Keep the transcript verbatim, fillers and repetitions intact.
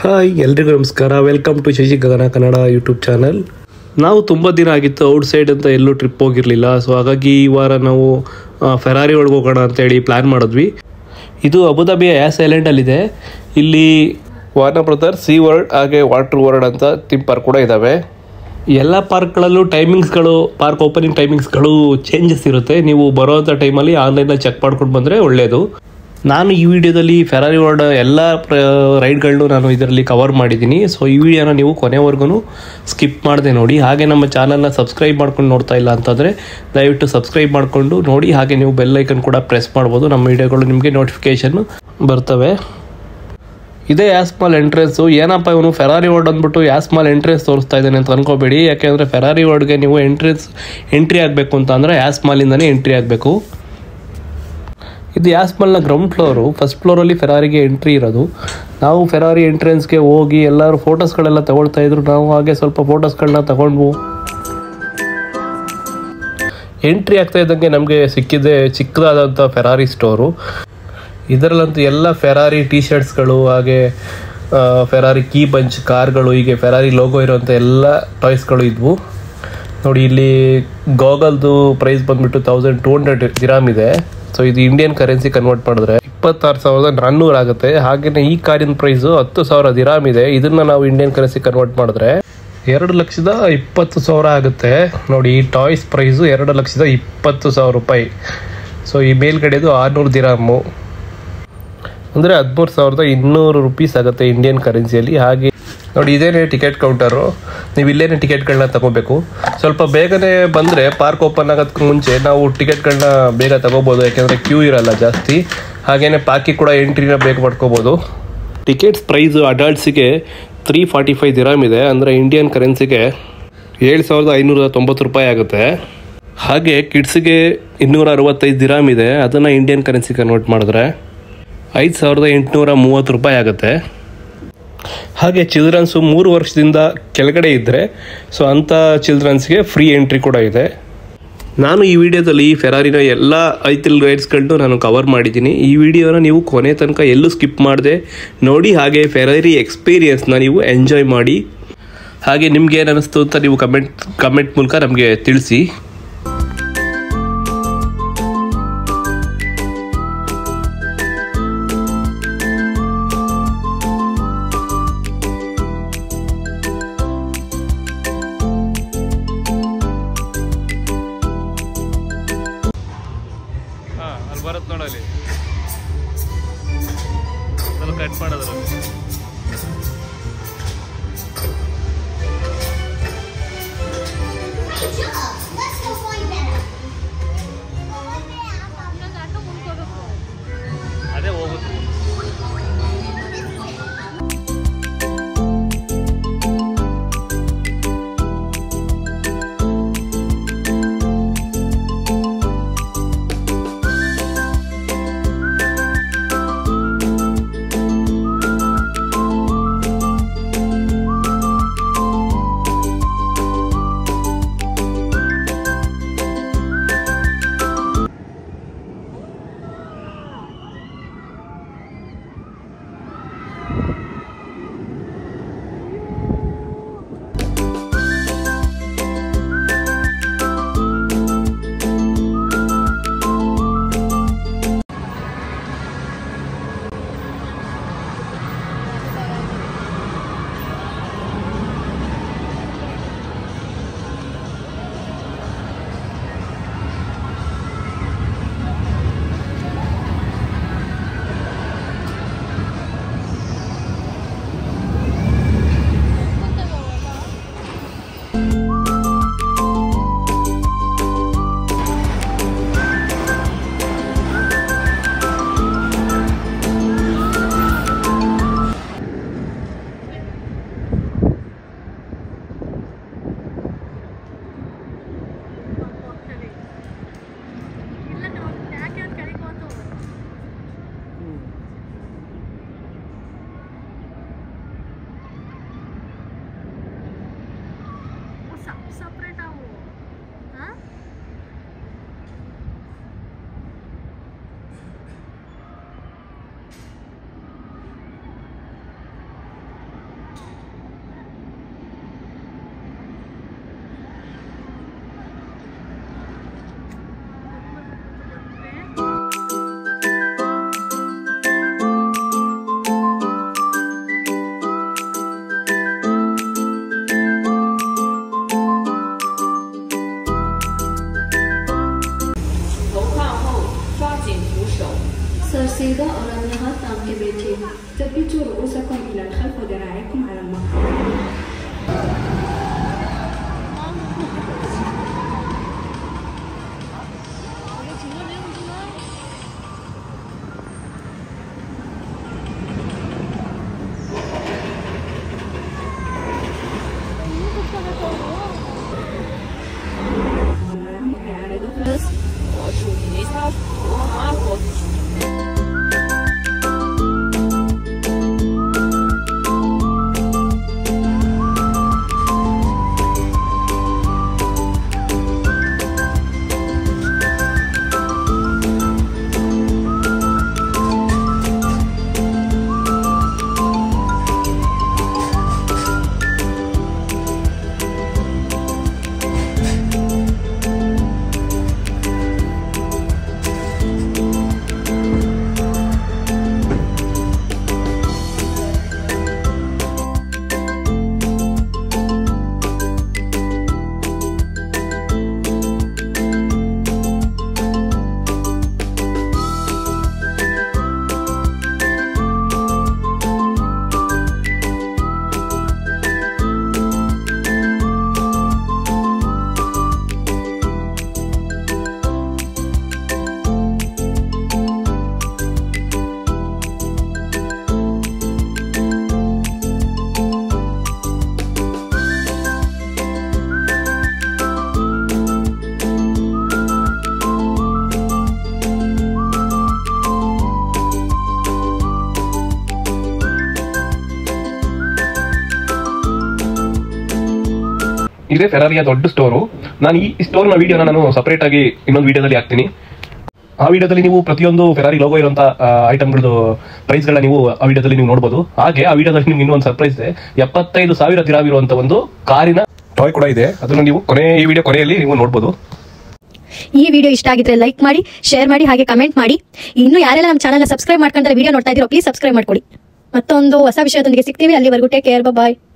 Hi ಎಲ್ರಿಗೂ ನಮಸ್ಕಾರ. Welcome to Shashi Gagana Kannada YouTube channel. ನಾವು ತುಂಬ ದಿನ ಆಗಿತ್ತು ಔಟ್ ಸೈಡ್ ಅಂತ ಎಲ್ಲೂ ಟ್ರಿಪ್ ಹೋಗಿರಲಿಲ್ಲ. ಸೊ ಹಾಗಾಗಿ ಈ ವಾರ ನಾವು ಫೆರಾರಿ ಒಳಗೆ ಹೋಗೋಣ ಅಂತೇಳಿ ಪ್ಲ್ಯಾನ್ ಮಾಡಿದ್ವಿ. ಇದು ಅಬುದಾಬಿಯ ಯಾಸ್ ಐಲ್ಯಾಂಡಲ್ಲಿದೆ. ಇಲ್ಲಿ ವಾರ್ನರ್ ಬ್ರದರ್, ಸೀ ವರ್ಲ್ಡ್ ಹಾಗೆ ವಾಟರ್ ವರ್ಲ್ಡ್ ಅಂತ ಥೀಮ್ ಪಾರ್ಕ್ ಕೂಡ ಇದ್ದಾವೆ. ಎಲ್ಲ ಪಾರ್ಕ್ಗಳಲ್ಲೂ ಟೈಮಿಂಗ್ಸ್ಗಳು, ಪಾರ್ಕ್ ಓಪನಿಂಗ್ ಟೈಮಿಂಗ್ಸ್ಗಳು ಚೇಂಜಸ್ ಇರುತ್ತೆ. ನೀವು ಬರೋವಂಥ ಟೈಮಲ್ಲಿ ಆನ್ಲೈನಲ್ಲಿ ಚೆಕ್ ಮಾಡ್ಕೊಂಡು ಬಂದರೆ ಒಳ್ಳೆಯದು. ನಾನು ಈ ವಿಡಿಯೋದಲ್ಲಿ ಫೆರಾರಿ ವರ್ಲ್ಡ್ ಎಲ್ಲ ರೈಡ್ಗಳನ್ನೂ ನಾನು ಇದರಲ್ಲಿ ಕವರ್ ಮಾಡಿದ್ದೀನಿ. ಸೊ ಈ ವಿಡಿಯೋನ ನೀವು ಕೊನೆವರೆಗೂ ಸ್ಕಿಪ್ ಮಾಡದೆ ನೋಡಿ. ಹಾಗೆ ನಮ್ಮ ಚಾನಲ್ನ ಸಬ್ಸ್ಕ್ರೈಬ್ ಮಾಡ್ಕೊಂಡು ನೋಡ್ತಾ ಇಲ್ಲ ಅಂತಂದರೆ ದಯವಿಟ್ಟು ಸಬ್ಸ್ಕ್ರೈಬ್ ಮಾಡಿಕೊಂಡು ನೋಡಿ. ಹಾಗೆ ನೀವು ಬೆಲ್ ಐಕನ್ ಕೂಡ ಪ್ರೆಸ್ ಮಾಡ್ಬೋದು. ನಮ್ಮ ವಿಡಿಯೋಗಳು ನಿಮಗೆ ನೋಟಿಫಿಕೇಷನ್ ಬರ್ತವೆ. ಇದೇ ಯಾಸ್ಮಾಲ್ ಎಂಟ್ರೆನ್ಸು. ಏನಪ್ಪ ಇವನು ಫೆರಾರಿ ವರ್ಲ್ಡ್ ಅಂದ್ಬಿಟ್ಟು ಯಾಸ್ಮಾಲ್ ಎಂಟ್ರೆನ್ಸ್ ತೋರಿಸ್ತಾ ಇದ್ದಾನೆ ಅಂತ ಅನ್ಕೋಬೇಡಿ. ಯಾಕೆಂದರೆ ಫೆರಾರಿ ವರ್ಲ್ಡ್ಗೆ ನೀವು ಎಂಟ್ರೆನ್ಸ್ ಎಂಟ್ರಿ ಆಗಬೇಕು ಅಂತ ಅಂದರೆ ಯಾಸ್ಮಾಲಿಂದನೇ ಎಂಟ್ರಿ ಆಗಬೇಕು. ಇದು ಯಾಸ್ಮಾಲ್ನ ಗ್ರೌಂಡ್ ಫ್ಲೋರು. ಫಸ್ಟ್ ಫ್ಲೋರಲ್ಲಿ ಫೆರಾರಿಗೆ ಎಂಟ್ರಿ ಇರೋದು. ನಾವು ಫೆರಾರಿ ಎಂಟ್ರೆನ್ಸ್ಗೆ ಹೋಗಿ ಎಲ್ಲರೂ ಫೋಟೋಸ್ಗಳೆಲ್ಲ ತಗೊಳ್ತಾ ಇದ್ರು. ನಾವು ಹಾಗೆ ಸ್ವಲ್ಪ ಫೋಟೋಸ್ಗಳನ್ನ ತಗೊಂಡ್ವು. ಎಂಟ್ರಿ ಆಗ್ತಾ ಇದ್ದಂಗೆ ನಮಗೆ ಸಿಕ್ಕಿದೆ ಚಿಕ್ಕದಾದಂಥ ಫೆರಾರಿ ಸ್ಟೋರು. ಇದರಲ್ಲಂತೂ ಎಲ್ಲ ಫೆರಾರಿ ಟಿ ಶರ್ಟ್ಸ್ಗಳು ಹಾಗೆ ಫೆರಾರಿ ಕೀ ಬಂಚ್ ಕಾರ್ಗಳು, ಹೀಗೆ ಫೆರಾರಿ ಲೋಗೋ ಇರೋಂಥ ಎಲ್ಲ ಟಾಯ್ಸ್ಗಳು ಇದ್ವು. ನೋಡಿ, ಇಲ್ಲಿ ಗಾಗಲ್ದು ಪ್ರೈಸ್ ಬಂದುಬಿಟ್ಟು ತೌಸಂಡ್ ಟೂ ಹಂಡ್ರೆಡ್ ದಿರಾಮ್ ಇದೆ. ಸೊ ಇದು ಇಂಡಿಯನ್ ಕರೆನ್ಸಿ ಕನ್ವರ್ಟ್ ಮಾಡಿದ್ರೆ ಇಪ್ಪತ್ತಾರು ಸಾವಿರದ ನಾನ್ನೂರು ಆಗುತ್ತೆ. ಹಾಗೆಯೇ ಈ ಕಾರಿನ ಪ್ರೈಸು ಹತ್ತು ಸಾವಿರ ದಿರಾಮ್ ಇದೆ. ಇದನ್ನು ನಾವು ಇಂಡಿಯನ್ ಕರೆನ್ಸಿ ಕನ್ವರ್ಟ್ ಮಾಡಿದ್ರೆ ಎರಡು ಲಕ್ಷದ ಇಪ್ಪತ್ತು ಸಾವಿರ ಆಗುತ್ತೆ. ನೋಡಿ, ಈ ಟಾಯ್ಸ್ ಪ್ರೈಸು ಎರಡು ಲಕ್ಷದ ಇಪ್ಪತ್ತು ಸಾವಿರ ರೂಪಾಯಿ. ಸೊ ಈ ಮೇಲ್ಗಡೆದು ಆರುನೂರು ದಿರಾಮು ಅಂದರೆ ಹದಿಮೂರು ಸಾವಿರದ ಇನ್ನೂರು ರುಪೀಸ್ ಆಗುತ್ತೆ ಇಂಡಿಯನ್ ಕರೆನ್ಸಿಯಲ್ಲಿ. ಹಾಗೆ ನೋಡಿ, ಇದೇನೇ ಟಿಕೆಟ್ ಕೌಂಟರು. ನೀವು ಇಲ್ಲೇನೇ ಟಿಕೆಟ್ಗಳನ್ನ ತಗೋಬೇಕು. ಸ್ವಲ್ಪ ಬೇಗನೆ ಬಂದರೆ ಪಾರ್ಕ್ ಓಪನ್ ಆಗೋದಕ್ಕೆ ಮುಂಚೆ ನಾವು ಟಿಕೆಟ್ಗಳನ್ನ ಬೇಗ ತಗೋಬೋದು. ಯಾಕೆಂದರೆ ಕ್ಯೂ ಇರಲ್ಲ ಜಾಸ್ತಿ. ಹಾಗೆಯೇ ಪಾರ್ಕಿಗೆ ಕೂಡ ಎಂಟ್ರಿನ ಬೇಗ ಮಾಡ್ಕೋಬೋದು. ಟಿಕೆಟ್ಸ್ ಪ್ರೈಸು ಅಡಲ್ಟ್ಸಿಗೆ ತ್ರೀ ಫಾರ್ಟಿ ಫೈವ್ ದಿರಾಮ್ ಇದೆ. ಅಂದರೆ ಇಂಡಿಯನ್ ಕರೆನ್ಸಿಗೆ ಏಳು ಸಾವಿರದ ಐನೂರ ತೊಂಬತ್ತು ರೂಪಾಯಿ ಆಗುತ್ತೆ. ಹಾಗೆ ಕಿಡ್ಸಿಗೆ ಇನ್ನೂರ ಅರವತ್ತೈದು ದಿರಾಮ್ ಇದೆ. ಅದನ್ನು ಇಂಡಿಯನ್ ಕರೆನ್ಸಿ ಕನ್ವರ್ಟ್ ಮಾಡಿದ್ರೆ ಐದು ಸಾವಿರದ ಎಂಟುನೂರ ಮೂವತ್ತು ರೂಪಾಯಿ ಆಗುತ್ತೆ. ಹಾಗೆ ಚಿಲ್ಡ್ರನ್ಸು ಮೂರು ವರ್ಷದಿಂದ ಕೆಳಗಡೆ ಇದ್ದರೆ ಸೊ ಅಂಥ ಚಿಲ್ಡ್ರನ್ಸ್ಗೆ ಫ್ರೀ ಎಂಟ್ರಿ ಕೂಡ ಇದೆ. ನಾನು ಈ ವಿಡಿಯೋದಲ್ಲಿ ಫೆರಾರಿನ ಎಲ್ಲ ಐತಿಲ್ ರೈಡ್ಸ್ಗಳನ್ನೂ ನಾನು ಕವರ್ ಮಾಡಿದ್ದೀನಿ. ಈ ವಿಡಿಯೋನ ನೀವು ಕೊನೆ ತನಕ ಎಲ್ಲೂ ಸ್ಕಿಪ್ ಮಾಡದೆ ನೋಡಿ. ಹಾಗೆ ಫೆರಾರಿ ಎಕ್ಸ್ಪೀರಿಯನ್ಸ್ನ ನೀವು ಎಂಜಾಯ್ ಮಾಡಿ. ಹಾಗೆ ನಿಮ್ಗೆ ಏನು ಅನ್ನಿಸ್ತು ಅಂತ ನೀವು ಕಮೆಂಟ್ ಕಮೆಂಟ್ ಮೂಲಕ ನಮಗೆ ತಿಳಿಸಿ. ಅಲ್ಲಿ ಬರುತ್ತೆ ನೋಡಲ್ಲಿ, ಸ್ವಲ್ಪ ಕಟ್ ಮಾಡೋದ್ರಲ್ಲಿ. ಅದೇ ಹೋಗುತ್ತೆ. القصيدة أرانيها طعم كبيتي ثبتوا رؤوسكم إلى الخلف وذراعيكم على المقام. ಇದೇ ಫೆರಾರಿಯ ದೊಡ್ಡ ಸ್ಟೋರು. ನಾನು ಈ ಸ್ಟೋರ್ನ ವಿಡಿಯೋನ ನಾನು ಸಪರೇಟ್ ಆಗಿ ಇನ್ನೊಂದು ವಿಡಿಯೋದಲ್ಲಿ ಹಾಕ್ತೀನಿ. ಆ ವಿಡಿಯೋದಲ್ಲಿ ನೀವು ಪ್ರತಿಯೊಂದು ಫೆರಾರಿ ಲೋಗೋ ಇರುವಂತ ಐಟಮ್ಗಳದ್ದು ಪ್ರೈಸ್ಗಳನ್ನ ನೀವು ಆ ವಿಡಿಯೋದಲ್ಲಿ ನೀವು ನೋಡಬಹುದು. ಹಾಗೆ ಆ ವಿಡಿಯೋದಲ್ಲಿ ನಿಮ್ಗೆ ಇನ್ನೊಂದು ಸರ್ಪ್ರೈಸ್ ಇದೆ. ಎಪ್ಪತ್ತೈದು ಸಾವಿರ ದಿರಾಮ್ ಇರುವಂತ ಒಂದು ಕಾರಿನ ಟಾಯ್ ಕೂಡ ಇದೆ. ಅದನ್ನು ನೀವು ಕೊನೆ ಈ ವಿಡಿಯೋ ಕೊನೆಯಲ್ಲಿ ನೀವು ನೋಡಬಹುದು. ಈ ವಿಡಿಯೋ ಇಷ್ಟ ಆಗಿದ್ರೆ ಲೈಕ್ ಮಾಡಿ, ಶೇರ್ ಮಾಡಿ, ಹಾಗೆ ಕಮೆಂಟ್ ಮಾಡಿ. ಇನ್ನು ಯಾರೆಲ್ಲ ನಮ್ಮ ಚಾನಲ್ನ ಸಬ್ಸ್ಕ್ರೈಬ್ ಮಾಡ್ಕೊಂಡ್ರೆ ವಿಡಿಯೋ ನೋಡ್ತಾ ಇದ್ದೀರೋ ಪ್ಲೀಸ್ ಸಬ್ಸ್ಕ್ರೈಬ್ ಮಾಡ್ಕೊಡಿ. ಮತ್ತೊಂದು ಹೊಸ ವಿಷಯದೊಂದಿಗೆ ಸಿಗ್ತೀವಿ. ಅಲ್ಲಿವರೆಗೂ ಟೇಕ್ ಕೇರ್, ಬಾಯ್.